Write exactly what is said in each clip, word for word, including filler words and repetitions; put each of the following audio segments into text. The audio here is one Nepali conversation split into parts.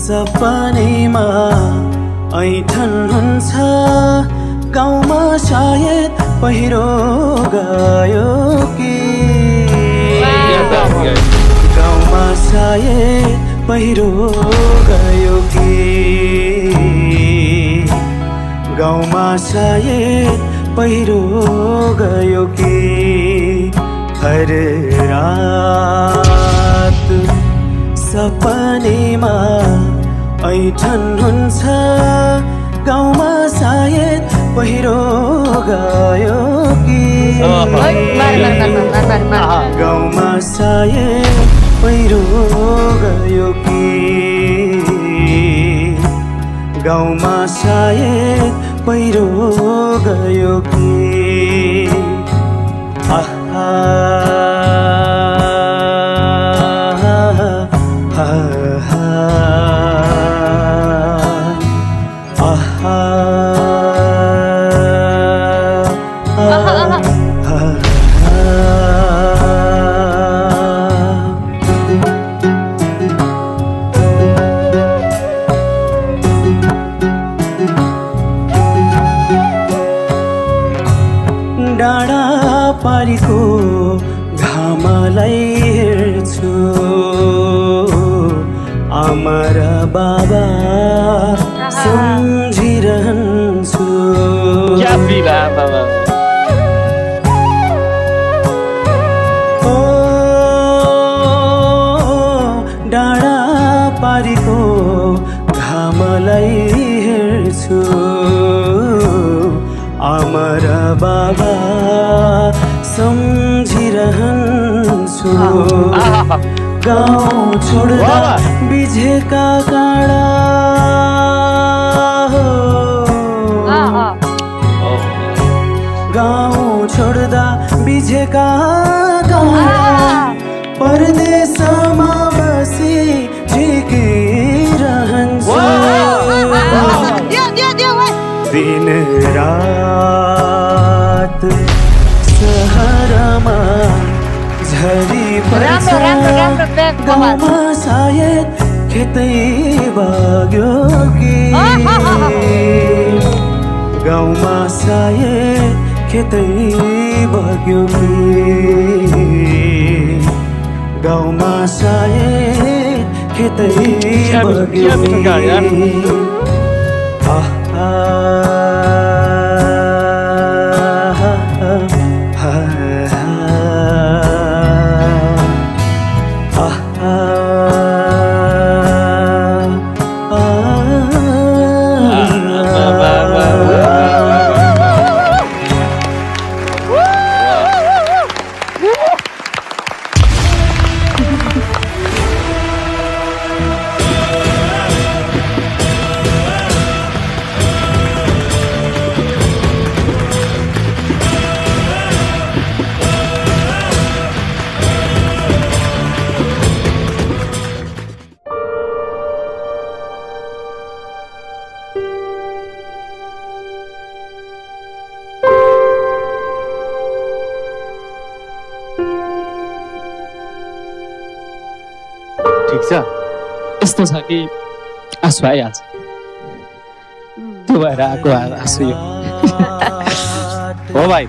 सपनीमा ऐठन हुन्छ गाउँमा सायद पहिरो गयो कि गाउँमा सायद पहिरो गयो कि गाउँमा सायद पहिरो गयो कि हर रात सपनीमा ऐठन हुन्छ गाउँमा सायद पहिरो गयो कि गाउँमा सायद पहिरो गयो कि गाउँमा सायद पहिरो गयो कि आहा डाँडा पारीको घामलाई हेर्छु आमा र बाबा सम्झिरहन्छु ओ डाँडा पारीको घामलाई हेर्छु आमा र बाबा सम्झिरहन्छु गाउँ छोड्दा बिझेका काँडा गाउँ छोड्दा बिझेका काँडा परदेशमा बसी झिकिरहन्छु दिन रात सहरमा झरी पर्छ गाउँमा सायद खेतै बग्यो कि गाउँमा सायद खेतै बग्यो कि गाउँमा सायद खेतै बग्यो कि ठिक छ यस्तो छ कि आँसु आइहाल्छ त्यो भएर आएको आँसु यो हो भाइ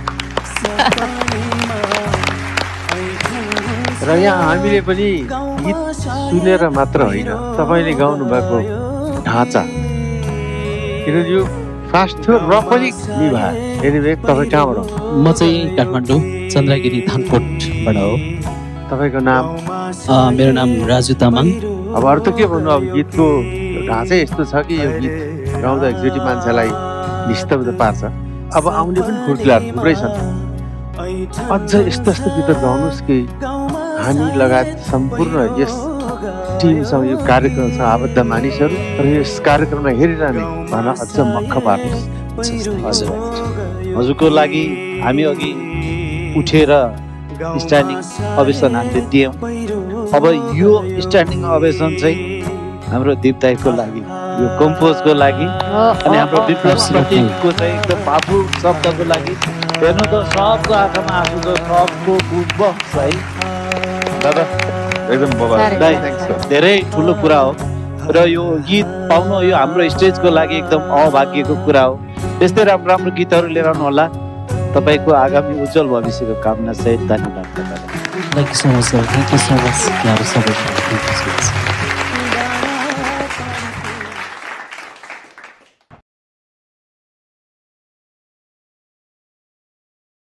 र यहाँ हामीले पनि गीत सुनेर मात्र होइन तपाईँले गाउनु भएको ढाँचा किनकि यो फास्ट थियो र पनि निभायो एनिवे तपाईँ कहाँबाट हो? म चाहिँ काठमाडौँ चन्द्रगिरी धानकोटबाट हो। तपाईँको नाम? मेरो नाम राजु तामाङ। अब अरू त के भन्नु, अब गीतको ढाँचै यस्तो छ कि यो गीत गाउँदा एकचोटि मान्छेलाई निस्तब्ध पार्छ। अब आउने पनि खुर्किलाहरू थुप्रै छन्, अझ यस्तो यस्तो गीत गाउनुहोस् कि हामी लगायत सम्पूर्ण यस टिमसँग यो कार्यक्रमसँग आबद्ध मानिसहरू र यस कार्यक्रमलाई हेरिरहने भन अझ मक्ख पार्नुहोस्। हजुरको लागि हामी अघि उठेर स्ट्यान्डिङ अवेसन हामीले दियौँ। अब यो स्ट्यान्डिङ अवेसन चाहिँ हाम्रो दीप दाइको लागि, यो कम्पोजको लागि अनि हाम्रो विप्लव प्रतीकको चाहिँ एकदम भावुक शब्दको लागि। हेर्नु त सबको आँखामा आँसु छ, सबको गुडबक्स है दादा एकदम बबा दाइ। धेरै ठुलो कुरा हो र यो गीत पाउनु यो हाम्रो स्टेजको लागि एकदम अभाग्यको कुरा हो। यस्तै राम्रो राम्रो गीतहरू लिएर आउनु होला। तपाईँको आगामी उज्जवल भविष्यको कामना सहित धन्यवाद। Thank you so much, sir. Thank you so much.